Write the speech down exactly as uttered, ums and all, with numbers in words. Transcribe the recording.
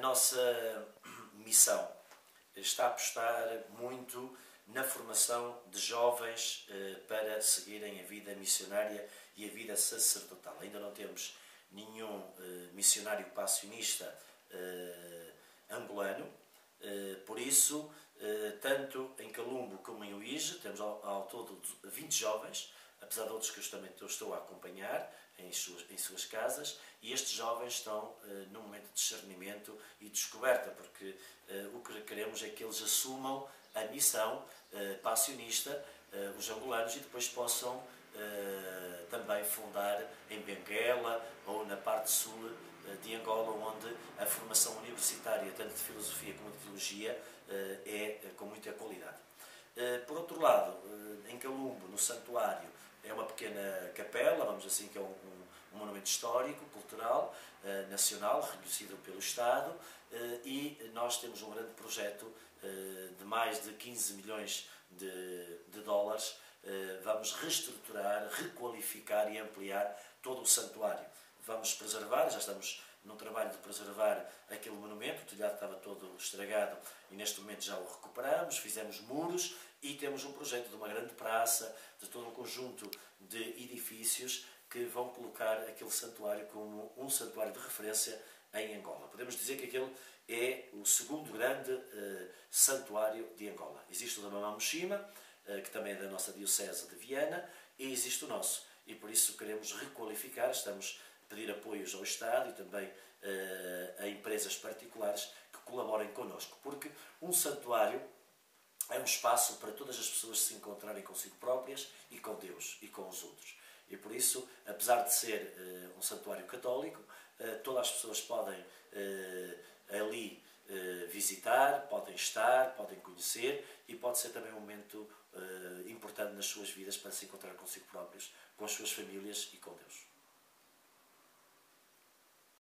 nossa missão está a apostar muito na formação de jovens eh, para seguirem a vida missionária e a vida sacerdotal. Ainda não temos nenhum eh, missionário passionista eh, angolano, eh, por isso, eh, tanto em Calumbo como em Uíge, temos ao, ao todo vinte jovens, apesar de outros que eu também estou a acompanhar em suas, em suas casas, e estes jovens estão eh, num momento de discernimento e descoberta, porque eh, o que queremos é que eles assumam a missão eh, passionista, eh, os angolanos, e depois possam eh, também fundar em Benguela ou na parte sul eh, de Angola, onde a formação universitária, tanto de filosofia como de teologia, eh, é com muita qualidade. Eh, por outro lado, eh, em Calumbo, no santuário, é uma pequena capela, vamos assim, que é um, um, um monumento histórico, cultural, eh, nacional, reconhecido pelo Estado, eh, e nós temos um grande projeto eh, de mais de quinze milhões de, de dólares. Eh, vamos reestruturar, requalificar e ampliar todo o santuário. Vamos preservar, já estamos num trabalho de preservar aquele monumento, o telhado estava todo estragado e neste momento já o recuperamos, fizemos muros e temos um projeto de uma grande praça, de todo um conjunto de edifícios que vão colocar aquele santuário como um santuário de referência em Angola. Podemos dizer que aquele é o segundo grande eh, santuário de Angola. Existe o da Mamã Mushima, eh, que também é da nossa diocese de Viana, e existe o nosso. E por isso queremos requalificar, estamos a pedir apoios ao Estado e também eh, a empresas particulares que colaborem connosco, porque um santuário é um espaço para todas as pessoas se encontrarem consigo próprias e com Deus e com os outros. E por isso, apesar de ser uh, um santuário católico, uh, todas as pessoas podem uh, ali uh, visitar, podem estar, podem conhecer, e pode ser também um momento uh, importante nas suas vidas para se encontrar consigo próprios, com as suas famílias e com Deus.